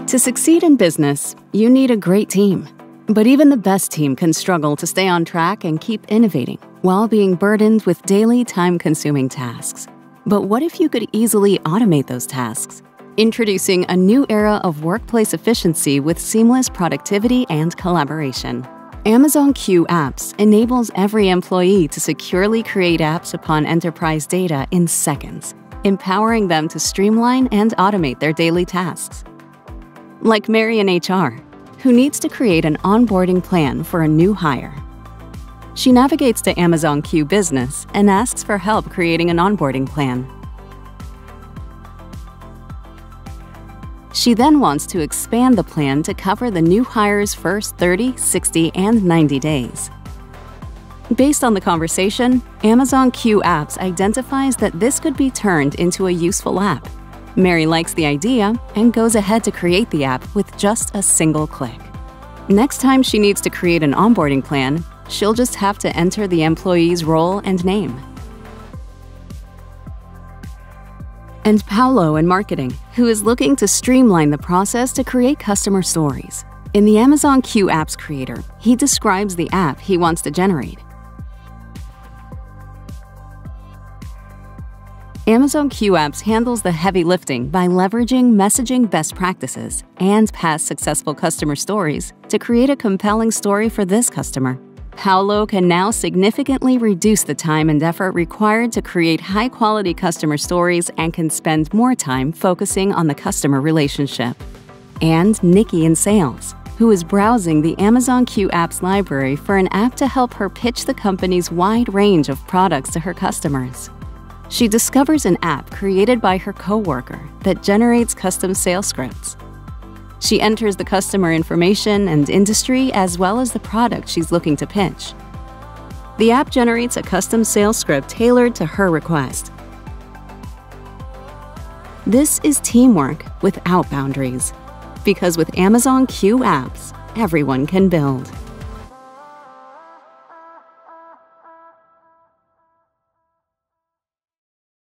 To succeed in business, you need a great team. But even the best team can struggle to stay on track and keep innovating while being burdened with daily time-consuming tasks. But what if you could easily automate those tasks? Introducing a new era of workplace efficiency with seamless productivity and collaboration. Amazon Q Apps enables every employee to securely create apps upon enterprise data in seconds, empowering them to streamline and automate their daily tasks. Like Mary in HR, who needs to create an onboarding plan for a new hire. She navigates to Amazon Q Business and asks for help creating an onboarding plan. She then wants to expand the plan to cover the new hire's first 30, 60, and 90 days. Based on the conversation, Amazon Q Apps identifies that this could be turned into a useful app. Mary likes the idea and goes ahead to create the app with just a single click. Next time she needs to create an onboarding plan, she'll just have to enter the employee's role and name. And Paolo in marketing, who is looking to streamline the process to create customer stories. In the Amazon Q Apps Creator, he describes the app he wants to generate. Amazon Q Apps handles the heavy lifting by leveraging messaging best practices and past successful customer stories to create a compelling story for this customer. Paolo can now significantly reduce the time and effort required to create high-quality customer stories and can spend more time focusing on the customer relationship. And Nikki in sales, who is browsing the Amazon Q Apps library for an app to help her pitch the company's wide range of products to her customers. She discovers an app created by her coworker that generates custom sales scripts. She enters the customer information and industry as well as the product she's looking to pitch. The app generates a custom sales script tailored to her request. This is teamwork without boundaries, because with Amazon Q Apps, everyone can build.